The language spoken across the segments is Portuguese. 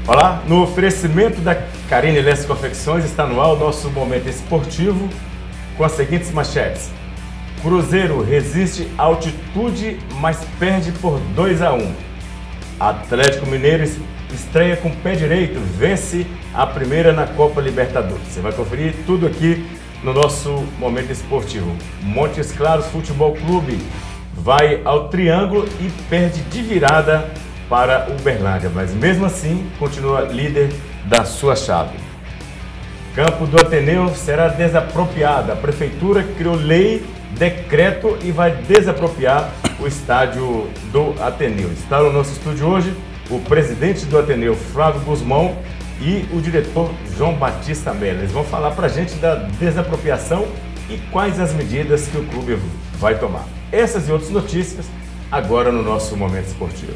Olá, no oferecimento da Carine Lessa Confecções está no ar o nosso momento esportivo com as seguintes manchetes. Cruzeiro resiste à altitude, mas perde por 2-1. Atlético Mineiro estreia com o pé direito, vence a primeira na Copa Libertadores. Você vai conferir tudo aqui no nosso momento esportivo. Montes Claros Futebol Clube vai ao Triângulo e perde de virada para o Uberlândia, mas mesmo assim continua líder da sua chave. Campo do Ateneu será desapropriado. A prefeitura criou lei, decreto e vai desapropriar o estádio do Ateneu. Está no nosso estúdio hoje o presidente do Ateneu, Flávio Guzmão, e o diretor João Batista Mello. Eles vão falar para a gente da desapropriação e quais as medidas que o clube vai tomar. Essas e outras notícias agora no nosso Momento Esportivo.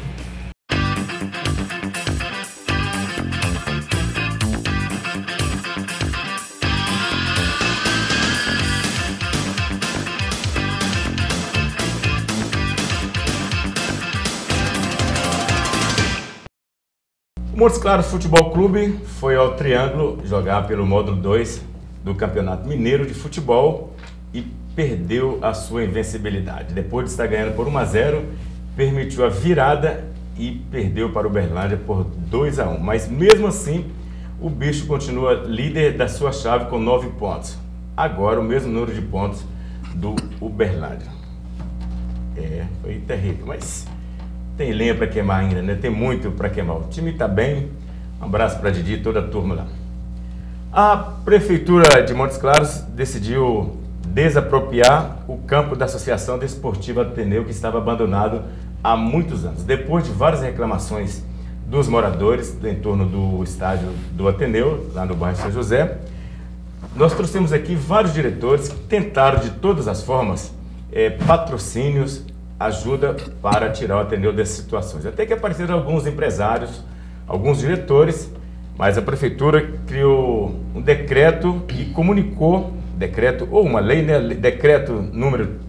O Montes Claros Futebol Clube foi ao Triângulo jogar pelo módulo 2 do Campeonato Mineiro de Futebol e perdeu a sua invencibilidade. Depois de estar ganhando por 1-0, permitiu a virada e perdeu para o Uberlândia por 2-1. Mas mesmo assim, o bicho continua líder da sua chave com 9 pontos. Agora o mesmo número de pontos do Uberlândia. Foi terrível, mas tem lenha para queimar ainda, né? Tem muito para queimar. O time está bem. Um abraço para Didi e toda a turma lá. A Prefeitura de Montes Claros decidiu desapropriar o campo da Associação Desportiva Ateneu, que estava abandonado há muitos anos. Depois de várias reclamações dos moradores em torno do estádio do Ateneu, lá no bairro São José, nós trouxemos aqui vários diretores que tentaram de todas as formas patrocínios, ajuda para tirar o Ateneu dessas situações. Até que apareceram alguns empresários, alguns diretores, mas a Prefeitura criou um decreto e comunicou, decreto ou uma lei, né? Decreto número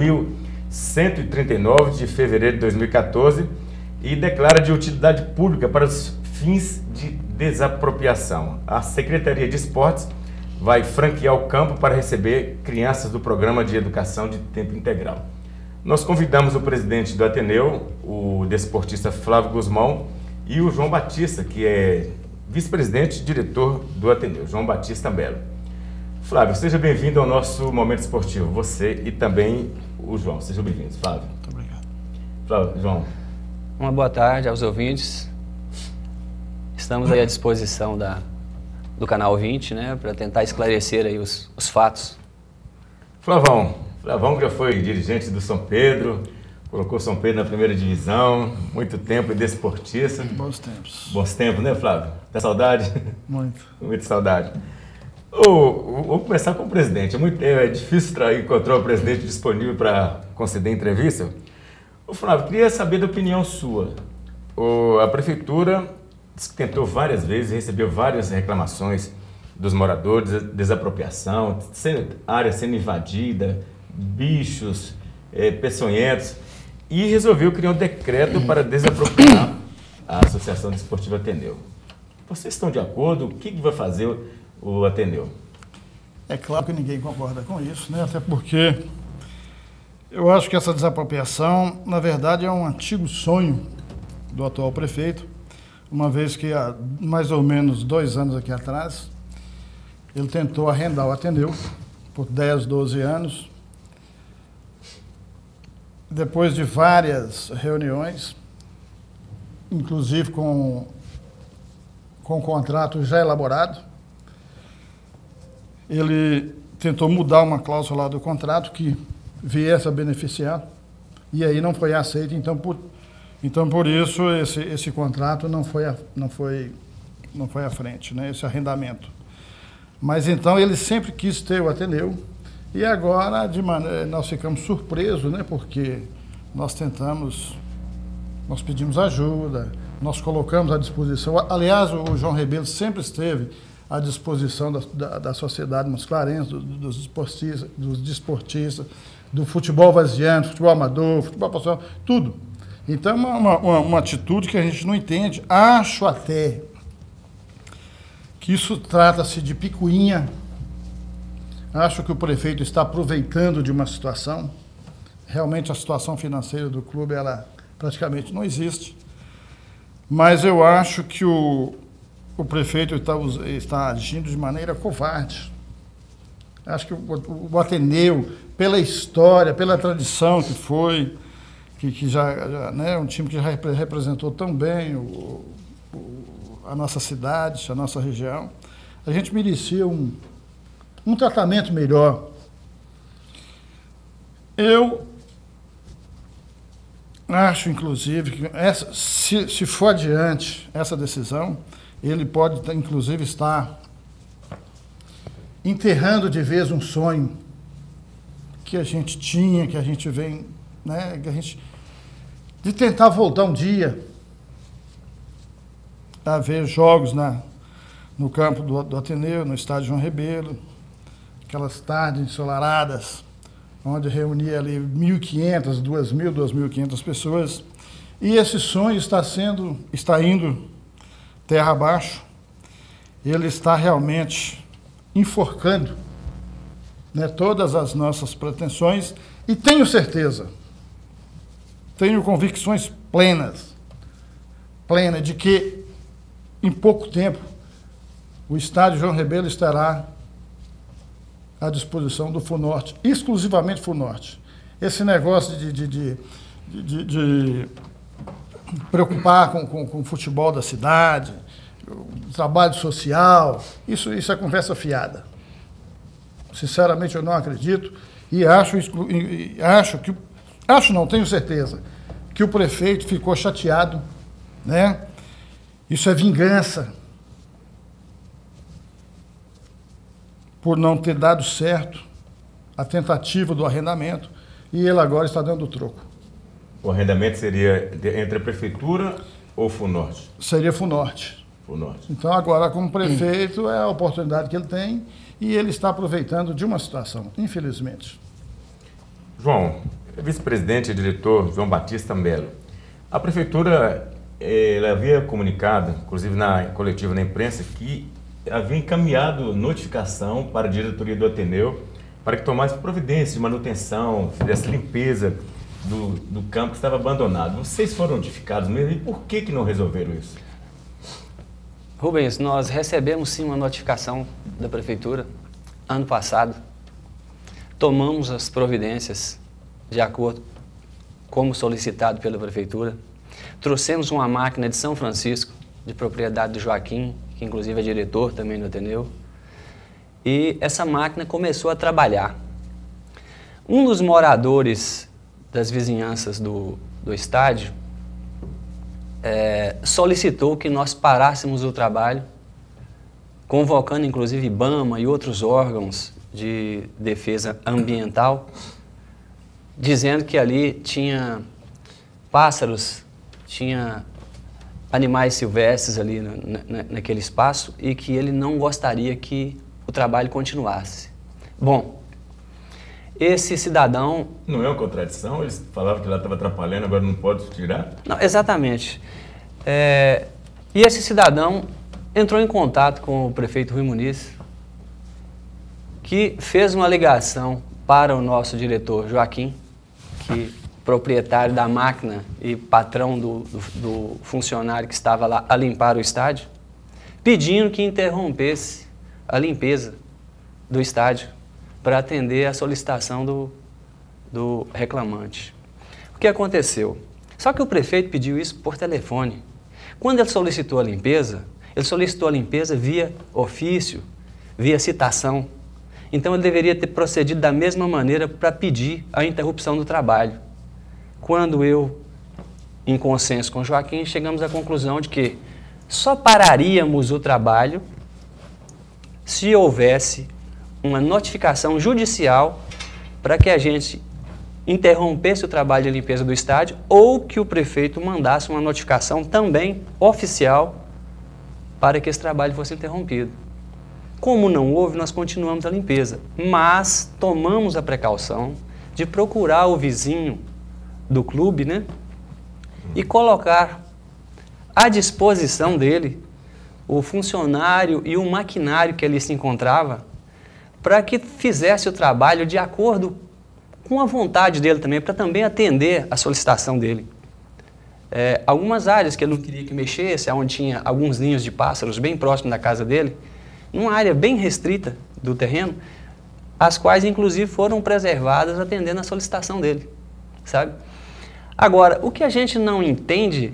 3.139 de fevereiro de 2014 e declara de utilidade pública para os fins de desapropriação. A Secretaria de Esportes vai franquear o campo para receber crianças do Programa de Educação de Tempo Integral. Nós convidamos o presidente do Ateneu, o desportista Flávio Guzmão, e o João Batista, que é vice-presidente e diretor do Ateneu, João Batista Mello. Flávio, seja bem-vindo ao nosso Momento Esportivo. Você e também o João. Sejam bem-vindos, Flávio. Muito obrigado. Flávio, João. Uma boa tarde aos ouvintes. Estamos aí à disposição do Canal 20, né, para tentar esclarecer aí os fatos. Flavão que já foi dirigente do São Pedro, colocou São Pedro na primeira divisão, muito tempo e desportista. Bons tempos. Bons tempos, né, Flávio? Tá saudade? Muito. Muita saudade. Vou começar com o presidente. É difícil encontrar o presidente disponível para conceder entrevista. Flávio, queria saber da opinião sua. A Prefeitura tentou várias vezes, recebeu várias reclamações dos moradores, desapropriação, área sendo invadida, bichos peçonhentos, e resolveu criar um decreto para desapropriar a Associação Desportiva Ateneu. Vocês estão de acordo? O que vai fazer o Ateneu? É claro que ninguém concorda com isso, né? Até porque eu acho que essa desapropriação, na verdade, é um antigo sonho do atual prefeito, uma vez que há mais ou menos 2 anos aqui atrás, ele tentou arrendar o Ateneu por 10, 12 anos. Depois de várias reuniões, inclusive com o contrato já elaborado, ele tentou mudar uma cláusula lá do contrato que viesse a beneficiar, e aí não foi aceito. Então por isso esse contrato não foi à frente, né, esse arrendamento. Mas então ele sempre quis ter o Ateneu, e agora nós ficamos surpresos, né, porque nós pedimos ajuda, nós colocamos à disposição. Aliás, o João Rebelo sempre esteve à disposição da sociedade mosclarense, dos desportistas, do futebol vaziano, futebol amador, futebol profissional, tudo. Então é uma atitude que a gente não entende. Acho até que isso trata-se de picuinha. Acho que o prefeito está aproveitando de uma situação. Realmente a situação financeira do clube, ela praticamente não existe. Mas eu acho que o prefeito está agindo de maneira covarde. Acho que o Ateneu, pela história, pela tradição que foi, que já né, um time que já representou tão bem a nossa cidade, a nossa região, a gente merecia um tratamento melhor. Eu acho, inclusive, que se for adiante essa decisão, ele pode, inclusive, estar enterrando de vez um sonho que a gente tinha, que a gente vem, né, de tentar voltar um dia a ver jogos no campo do Ateneu, no estádio João Rebelo, aquelas tardes ensolaradas, onde reunia ali 1.500, 2.000, 2.500 pessoas. E esse sonho está indo terra abaixo. Ele está realmente enforcando, né, todas as nossas pretensões, e tenho certeza, tenho convicções plenas de que em pouco tempo o estádio João Rebelo estará à disposição do FUNORTE, exclusivamente FUNORTE. Esse negócio de preocupar com o futebol da cidade, o trabalho social, isso é conversa fiada. Sinceramente, eu não acredito e tenho certeza que o prefeito ficou chateado, né? Isso é vingança por não ter dado certo a tentativa do arrendamento e ele agora está dando o troco. O arrendamento seria entre a prefeitura ou FUNORTE? Seria FUNORTE. FUNORTE. Então agora, como prefeito, é a oportunidade que ele tem e ele está aproveitando de uma situação, infelizmente. João, vice-presidente e diretor João Batista Melo, a prefeitura ela havia comunicado, inclusive na coletiva na imprensa, que havia encaminhado notificação para a diretoria do Ateneu para que tomasse providências de manutenção, fizesse limpeza do campo que estava abandonado. Vocês foram notificados mesmo e por que não resolveram isso? Rubens, nós recebemos sim uma notificação da prefeitura ano passado. Tomamos as providências de acordo como solicitado pela prefeitura. Trouxemos uma máquina de São Francisco, de propriedade do Joaquim, que inclusive é diretor também do Ateneu. E essa máquina começou a trabalhar. Um dos moradores das vizinhanças do estádio solicitou que nós parássemos o trabalho, convocando inclusive IBAMA e outros órgãos de defesa ambiental, dizendo que ali tinha pássaros, tinha animais silvestres ali naquele espaço e que ele não gostaria que o trabalho continuasse. Bom, esse cidadão... Não é uma contradição? Eles falavam que lá estava atrapalhando, agora não pode tirar? Não, exatamente. E esse cidadão entrou em contato com o prefeito Rui Muniz, que fez uma ligação para o nosso diretor Joaquim, que proprietário da máquina e patrão do funcionário que estava lá a limpar o estádio, pedindo que interrompesse a limpeza do estádio para atender a solicitação do reclamante. O que aconteceu? Só que o prefeito pediu isso por telefone. Quando ele solicitou a limpeza via ofício, via citação. Então ele deveria ter procedido da mesma maneira para pedir a interrupção do trabalho. Quando eu, em consenso com o Joaquim, chegamos à conclusão de que só pararíamos o trabalho se houvesse uma notificação judicial para que a gente interrompesse o trabalho de limpeza do estádio ou que o prefeito mandasse uma notificação também oficial para que esse trabalho fosse interrompido. Como não houve, nós continuamos a limpeza, mas tomamos a precaução de procurar o vizinho do clube, né, e colocar à disposição dele o funcionário e o maquinário que ali se encontrava para que fizesse o trabalho de acordo com a vontade dele também, para também atender a solicitação dele. Algumas áreas que ele não queria que mexesse, onde tinha alguns ninhos de pássaros bem próximo da casa dele, numa área bem restrita do terreno, as quais inclusive foram preservadas atendendo a solicitação dele, sabe? Agora, o que a gente não entende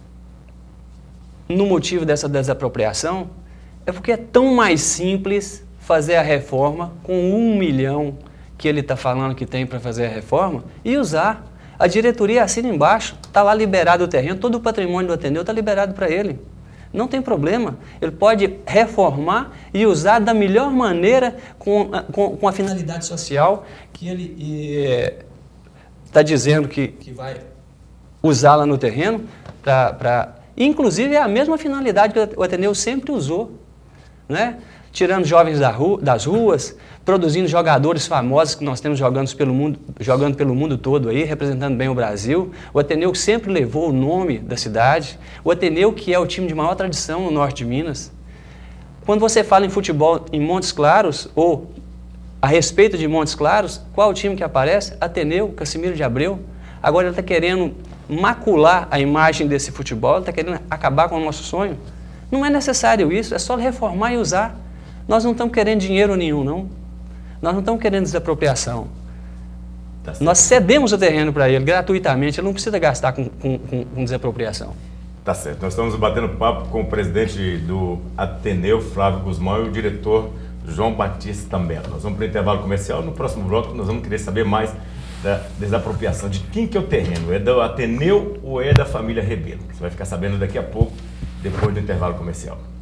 no motivo dessa desapropriação é porque é tão mais simples fazer a reforma com 1 milhão que ele está falando que tem para fazer a reforma e usar. A diretoria assina embaixo, está lá liberado o terreno, todo o patrimônio do Ateneu está liberado para ele. Não tem problema, ele pode reformar e usar da melhor maneira com a finalidade social que ele está dizendo que vai usar lá no terreno. Inclusive é a mesma finalidade que o Ateneu sempre usou, né? Tirando jovens das ruas, produzindo jogadores famosos que nós temos jogando pelo mundo todo aí, representando bem o Brasil. O Ateneu sempre levou o nome da cidade. O Ateneu, que é o time de maior tradição no norte de Minas. Quando você fala em futebol em Montes Claros, ou a respeito de Montes Claros, qual o time que aparece? Ateneu, Cassimiro de Abreu. Agora ele está querendo macular a imagem desse futebol, ele está querendo acabar com o nosso sonho. Não é necessário isso, é só reformar e usar. Nós não estamos querendo dinheiro nenhum, não. Nós não estamos querendo desapropriação. Tá, nós cedemos o terreno para ele gratuitamente, ele não precisa gastar com desapropriação. Tá certo. Nós estamos batendo papo com o presidente do Ateneu, Flávio Guzmão, e o diretor João Batista Tambello. Nós vamos para o intervalo comercial. No próximo bloco nós vamos querer saber mais da desapropriação. De quem que é o terreno? É do Ateneu ou é da família Rebelo? Você vai ficar sabendo daqui a pouco, depois do intervalo comercial.